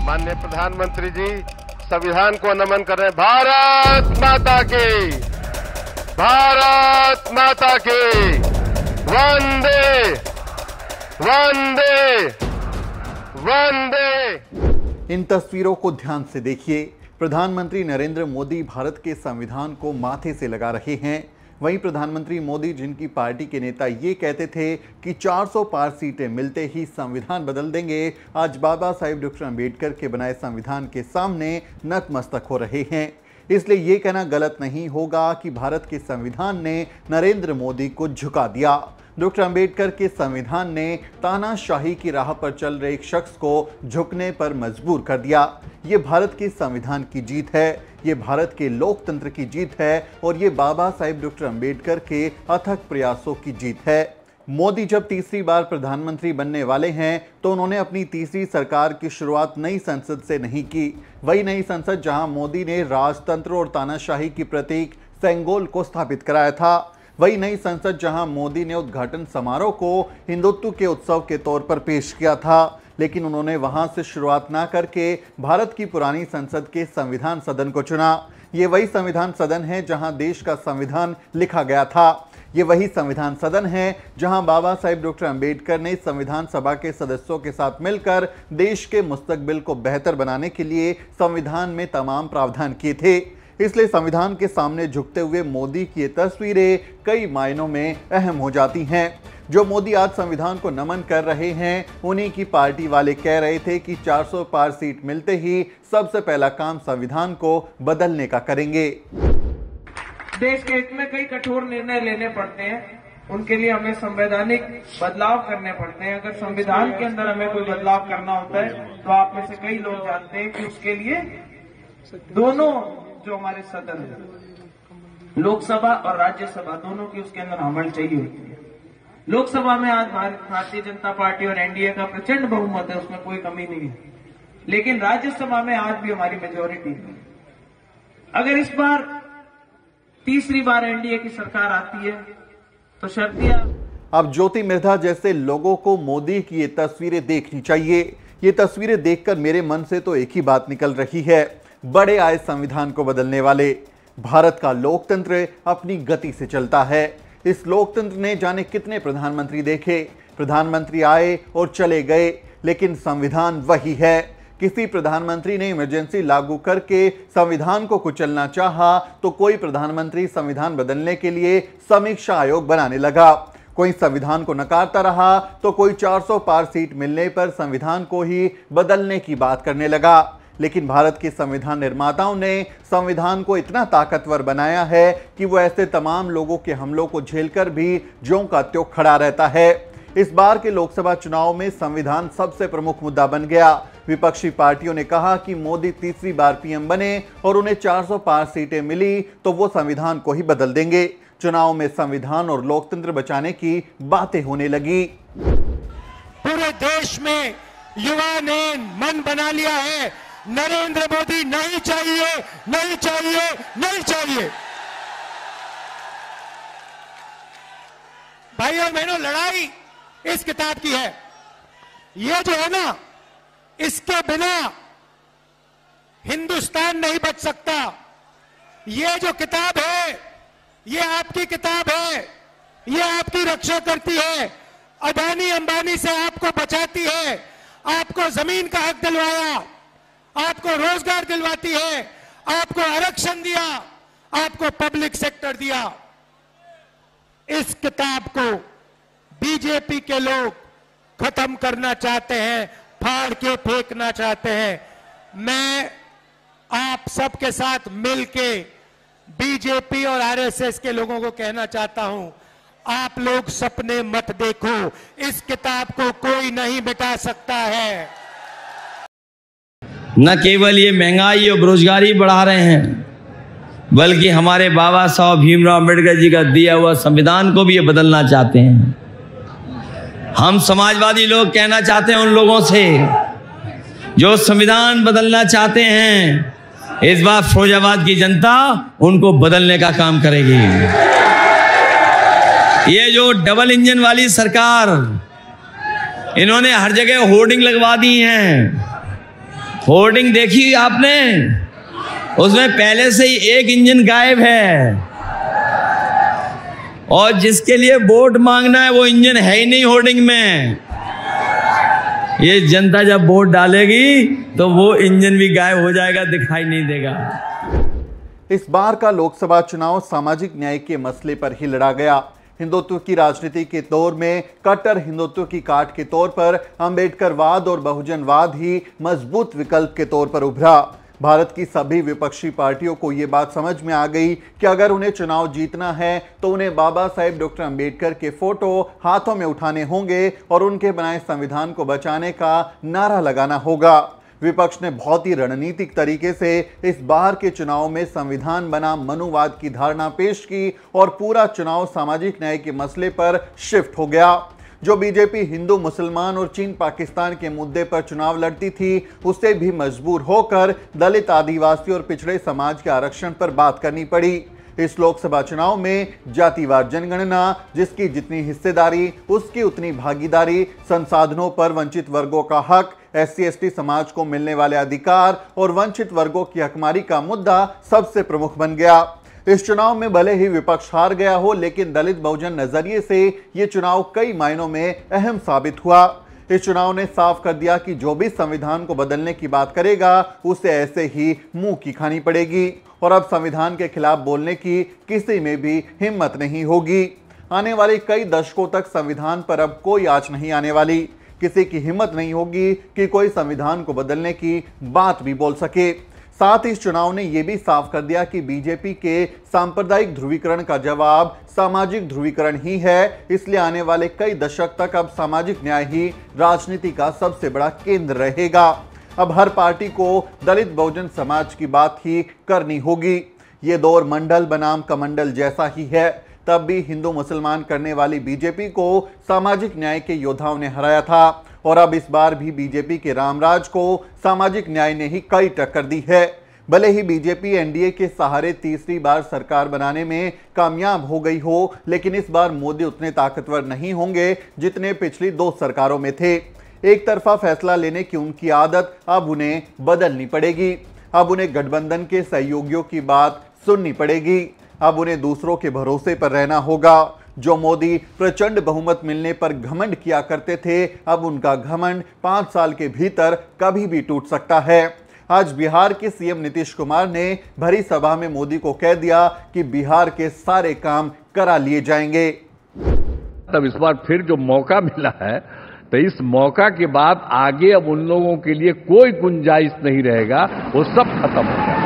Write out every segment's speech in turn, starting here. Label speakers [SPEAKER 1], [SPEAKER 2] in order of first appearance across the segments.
[SPEAKER 1] माननीय प्रधानमंत्री जी संविधान को नमन कर रहे हैं। भारत माता की, भारत माता की, वंदे वंदे वंदे।
[SPEAKER 2] इन तस्वीरों को ध्यान से देखिए। प्रधानमंत्री नरेंद्र मोदी भारत के संविधान को माथे से लगा रहे हैं। वहीं प्रधानमंत्री मोदी, जिनकी पार्टी के नेता ये कहते थे कि 400 पार सीटें मिलते ही संविधान बदल देंगे, आज बाबा साहेब डॉक्टर अंबेडकर के बनाए संविधान के सामने नतमस्तक हो रहे हैं। इसलिए ये कहना गलत नहीं होगा कि भारत के संविधान ने नरेंद्र मोदी को झुका दिया। डॉक्टर अंबेडकर के संविधान ने तानाशाही की राह पर चल रहे एक शख्स को झुकने पर मजबूर कर दिया। ये भारत के संविधान की जीत है, ये भारत के लोकतंत्र की जीत है और ये बाबा साहेब डॉक्टर अंबेडकर के अथक प्रयासों की जीत है। मोदी जब तीसरी बार प्रधानमंत्री बनने वाले हैं तो उन्होंने अपनी तीसरी सरकार की शुरुआत नई संसद से नहीं की। वही नई संसद जहां मोदी ने राजतंत्र और तानाशाही की प्रतीक सेंगोल को स्थापित कराया था। वही नई संसद जहां मोदी ने उद्घाटन समारोह को हिंदुत्व के उत्सव के तौर पर पेश किया था, लेकिन उन्होंने वहां से शुरुआत ना करके भारत की पुरानी संसद के संविधान सदन को चुना। ये वही संविधान सदन है जहां देश का संविधान लिखा गया था। ये वही संविधान सदन है जहां बाबा साहेब डॉक्टर अंबेडकर ने संविधान सभा के सदस्यों के साथ मिलकर देश के मुस्तकबिल को बेहतर बनाने के लिए संविधान में तमाम प्रावधान किए थे। इसलिए संविधान के सामने झुकते हुए मोदी की ये तस्वीरें कई मायनों में अहम हो जाती हैं। जो मोदी आज संविधान को नमन कर रहे हैं, उन्हीं की पार्टी वाले कह रहे थे कि 400 पार सीट मिलते ही सबसे पहला काम संविधान को बदलने का करेंगे।
[SPEAKER 3] देश के हित में कई कठोर निर्णय लेने पड़ते हैं, उनके लिए हमें संवैधानिक बदलाव करने पड़ते हैं। अगर संविधान के अंदर हमें कोई बदलाव करना होता है तो आप में से कई लोग जानते हैं कि उसके लिए दोनों जो हमारे सदन है, लोकसभा और राज्यसभा, दोनों की उसके अंदर अमल चाहिए होती है। लोकसभा में आज भारतीय जनता पार्टी और एनडीए का प्रचंड बहुमत है, उसमें कोई कमी नहीं है, लेकिन राज्यसभा में आज भी हमारी मेजोरिटी है। अगर इस बार तीसरी बार एनडीए की सरकार आती है तो शर्तियां।
[SPEAKER 2] अब ज्योति मिर्धा जैसे लोगों को मोदी की ये तस्वीरें देखनी चाहिए। ये तस्वीरें देखकर मेरे मन से तो एक ही बात निकल रही है, बड़े आए संविधान को बदलने वाले। भारत का लोकतंत्र अपनी गति से चलता है। इस लोकतंत्र ने जाने कितने प्रधानमंत्री देखे, प्रधानमंत्री आए और चले गए, लेकिन संविधान वही है। किसी प्रधानमंत्री ने इमरजेंसी लागू करके संविधान को कुचलना चाहा तो कोई प्रधानमंत्री संविधान बदलने के लिए समीक्षा आयोग बनाने लगा। कोई संविधान को नकारता रहा तो कोई 400 पार सीट मिलने पर संविधान को ही बदलने की बात करने लगा। लेकिन भारत के संविधान निर्माताओं ने संविधान को इतना ताकतवर बनाया है कि वो ऐसे तमाम लोगों के हमलों को झेलकर भी ज्यों का त्यों खड़ा रहता है। इस बार के लोकसभा चुनाव में संविधान सबसे प्रमुख मुद्दा बन गया। विपक्षी पार्टियों ने कहा कि मोदी तीसरी बार पीएम बने और उन्हें 400 पार सीटें मिली तो वो संविधान को ही बदल देंगे। चुनाव में संविधान और लोकतंत्र बचाने की बातें होने लगी।
[SPEAKER 4] पूरे देश में युवा ने मन बना लिया है, नरेंद्र मोदी नहीं चाहिए, नहीं चाहिए, नहीं चाहिए। भाई और बहनों, लड़ाई इस किताब की है। ये जो है ना, इसके बिना हिंदुस्तान नहीं बच सकता। ये जो किताब है, ये आपकी किताब है, ये आपकी रक्षा करती है, अदानी अंबानी से आपको बचाती है, आपको जमीन का हक दिलवाया, आपको रोजगार दिलवाती है, आपको आरक्षण दिया, आपको पब्लिक सेक्टर दिया। इस किताब को बीजेपी के लोग खत्म करना चाहते हैं, फाड़ के फेंकना चाहते हैं। मैं आप सबके साथ मिलके बीजेपी और आरएसएस के लोगों को कहना चाहता हूं, आप लोग सपने मत देखो, इस किताब को कोई नहीं मिटा सकता है।
[SPEAKER 5] न केवल ये महंगाई और बेरोजगारी बढ़ा रहे हैं, बल्कि हमारे बाबा साहब भीमराव अम्बेडकर जी का दिया हुआ संविधान को भी ये बदलना चाहते हैं। हम समाजवादी लोग कहना चाहते हैं उन लोगों से जो संविधान बदलना चाहते हैं, इस बार फिरोजाबाद की जनता उनको बदलने का काम करेगी। ये जो डबल इंजन वाली सरकार, इन्होंने हर जगह होर्डिंग लगवा दी हैं होर्डिंग देखी आपने? उसमें पहले से ही एक इंजन गायब है, और जिसके लिए वोट मांगना है वो इंजन है ही नहीं होर्डिंग में। ये जनता जब वोट डालेगी तो वो इंजन भी गायब हो जाएगा, दिखाई नहीं देगा।
[SPEAKER 2] इस बार का लोकसभा चुनाव सामाजिक न्याय के मसले पर ही लड़ा गया। हिंदुत्व की राजनीति के दौर में कट्टर हिंदुत्व की काट के तौर पर अंबेडकरवाद और बहुजनवाद ही मजबूत विकल्प के तौर पर उभरा। भारत की सभी विपक्षी पार्टियों को ये बात समझ में आ गई कि अगर उन्हें चुनाव जीतना है तो उन्हें बाबा साहेब डॉक्टर अंबेडकर के फोटो हाथों में उठाने होंगे और उनके बनाए संविधान को बचाने का नारा लगाना होगा। विपक्ष ने बहुत ही रणनीतिक तरीके से इस बार के चुनाव में संविधान बनाम मनुवाद की धारणा पेश की और पूरा चुनाव सामाजिक न्याय के मसले पर शिफ्ट हो गया। जो बीजेपी हिंदू मुसलमान और चीन पाकिस्तान के मुद्दे पर चुनाव लड़ती थी, उससे भी मजबूर होकर दलित, आदिवासी और पिछड़े समाज के आरक्षण पर बात करनी पड़ी। इस लोकसभा चुनाव में जातिवार जनगणना, जिसकी जितनी हिस्सेदारी उसकी उतनी भागीदारी, संसाधनों पर वंचित वर्गों का हक, SC/ST समाज को मिलने वाले अधिकार और वंचित वर्गों की हकमारी का मुद्दा सबसे प्रमुख बन गया। इस चुनाव में भले ही विपक्ष हार गया हो, लेकिन दलित बहुजन नजरिए से ये चुनाव कई मायनों में अहम साबित हुआ। इस चुनाव ने साफ कर दिया कि जो भी संविधान को बदलने की बात करेगा उसे ऐसे ही मुंह की खानी पड़ेगी और अब संविधान के खिलाफ बोलने की किसी में भी हिम्मत नहीं होगी। आने वाले कई दशकों तक संविधान पर अब कोई आंच नहीं आने वाली। किसी की हिम्मत नहीं होगी कि कोई संविधान को बदलने की बात भी बोल सके। साथ ही इस चुनाव ने यह भी साफ कर दिया कि बीजेपी के सांप्रदायिक ध्रुवीकरण का जवाब सामाजिक ध्रुवीकरण ही है। इसलिए आने वाले कई दशक तक अब सामाजिक न्याय ही राजनीति का सबसे बड़ा केंद्र रहेगा। अब हर पार्टी को दलित बहुजन समाज की बात ही करनी होगी। ये दौर मंडल बनाम कमंडल जैसा ही है। तब भी हिंदू मुसलमान करने वाली बीजेपी को सामाजिक न्याय के योद्धाओं ने हराया था और अब इस बार भी बीजेपी के रामराज को सामाजिक न्याय ने ही कई टक्कर दी है। भले ही बीजेपी एनडीए के सहारे तीसरी बार सरकार बनाने में कामयाब हो गई हो, लेकिन इस बार मोदी उतने ताकतवर नहीं होंगे जितने पिछली 2 सरकारों में थे। एक तरफा फैसला लेने की उनकी आदत अब उन्हें बदलनी पड़ेगी। अब उन्हें गठबंधन के सहयोगियों की बात सुननी पड़ेगी। अब उन्हें दूसरों के भरोसे पर रहना होगा। जो मोदी प्रचंड बहुमत मिलने पर घमंड किया करते थे, अब उनका घमंड 5 साल के भीतर कभी भी टूट सकता है। आज बिहार के सीएम नीतीश कुमार ने भरी सभा में मोदी को कह दिया कि बिहार के सारे काम करा लिए जाएंगे।
[SPEAKER 6] तब इस बार फिर जो मौका मिला है, तो इस मौका के बाद आगे अब उन लोगों के लिए कोई गुंजाइश नहीं रहेगा, वो सब खत्म हो जाएगा।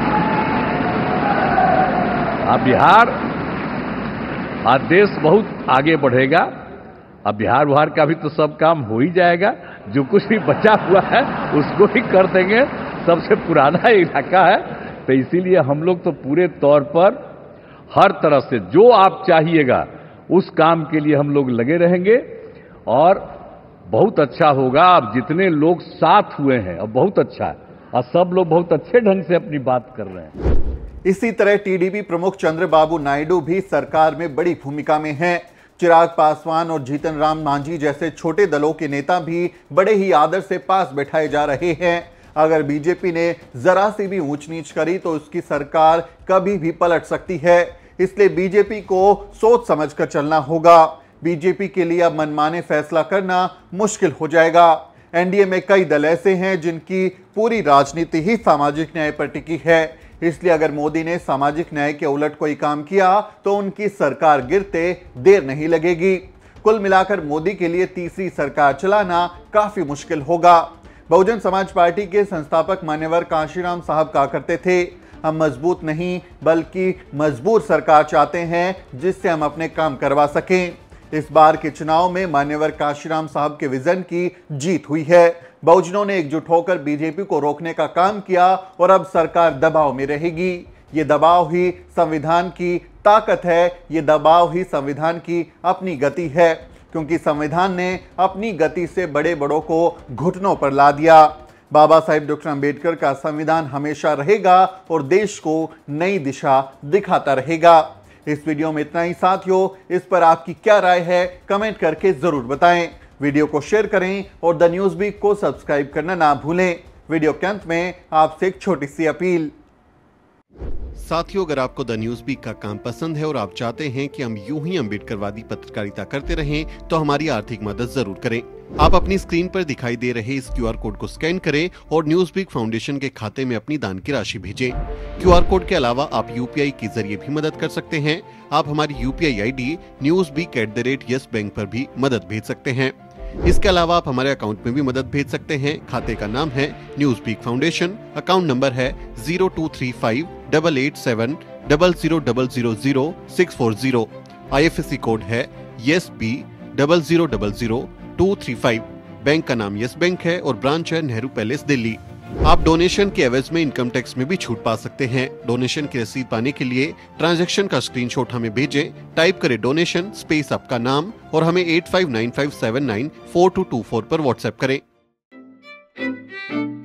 [SPEAKER 6] अब बिहार, आज देश बहुत आगे बढ़ेगा। अब बिहार का भी तो सब काम हो ही जाएगा। जो कुछ भी बचा हुआ है उसको ही कर देंगे। सबसे पुराना इलाका है, तो इसीलिए हम लोग तो पूरे तौर पर हर तरह से जो आप चाहिएगा उस काम के लिए हम लोग लगे रहेंगे और बहुत अच्छा होगा। अब जितने लोग साथ हुए हैं अब बहुत अच्छा है और सब लोग बहुत अच्छे ढंग से अपनी बात कर रहे हैं।
[SPEAKER 2] इसी तरह टीडीपी प्रमुख चंद्रबाबू नायडू भी सरकार में बड़ी भूमिका में हैं। चिराग पासवान और जीतन राम मांझी जैसे छोटे दलों के नेता भी बड़े ही आदर से पास बैठाए जा रहे हैं। अगर बीजेपी ने जरा सी भी ऊंच नीच करी तो उसकी सरकार कभी भी पलट सकती है। इसलिए बीजेपी को सोच समझकर चलना होगा। बीजेपी के लिए अब मनमाने फैसला करना मुश्किल हो जाएगा। एनडीए में कई दल ऐसे हैं जिनकी पूरी राजनीति ही सामाजिक न्याय पर टिकी है। इसलिए अगर मोदी ने सामाजिक न्याय के उलट कोई काम किया तो उनकी सरकार गिरते देर नहीं लगेगी। कुल मिलाकर मोदी के लिए तीसरी सरकार चलाना काफी मुश्किल होगा। बहुजन समाज पार्टी के संस्थापक मान्यवर कांशीराम साहब कहा करते थे, हम मजबूत नहीं बल्कि मजबूर सरकार चाहते हैं जिससे हम अपने काम करवा सकें। इस बार के चुनाव में मान्यवर कांशीराम साहब के विजन की जीत हुई है। बहुजनों ने एकजुट होकर बीजेपी को रोकने का काम किया और अब सरकार दबाव में रहेगी। ये दबाव ही संविधान की ताकत है। ये दबाव ही संविधान की अपनी गति है, क्योंकि संविधान ने अपनी गति से बड़े बड़ों को घुटनों पर ला दिया। बाबा साहेब डॉक्टर अंबेडकर का संविधान हमेशा रहेगा और देश को नई दिशा दिखाता रहेगा। इस वीडियो में इतना ही साथियों। इस पर आपकी क्या राय है कमेंट करके जरूर बताएं। वीडियो को शेयर करें और द न्यूज़ वीक को सब्सक्राइब करना ना भूलें। वीडियो के अंत में आपसे एक छोटी सी अपील। साथियों, अगर आपको द न्यूज वीक का काम पसंद है और आप चाहते हैं कि हम यूं ही अम्बेडकरवादी पत्रकारिता करते रहें, तो हमारी आर्थिक मदद जरूर करें। आप अपनी स्क्रीन पर दिखाई दे रहे इस QR कोड को स्कैन करें और न्यूज वीक फाउंडेशन के खाते में अपनी दान की राशि भेजें। QR कोड के अलावा आप UPI के जरिए भी मदद कर सकते हैं। आप हमारी UPI ID newsweek@YesBank पर भी मदद भेज सकते हैं। इसके अलावा आप हमारे अकाउंट में भी मदद भेज सकते हैं। खाते का नाम है news week foundation, account number है 02358800000640। IFSC कोड है YesB000235। बैंक का नाम यस बैंक है और ब्रांच है नेहरू पैलेस, दिल्ली। आप डोनेशन के एवज में इनकम टैक्स में भी छूट पा सकते हैं। डोनेशन की रसीद पाने के लिए ट्रांजैक्शन का स्क्रीनशॉट हमें भेजें। टाइप करें डोनेशन स्पेस आपका नाम और हमें 8595794224 पर व्हाट्सएप करें।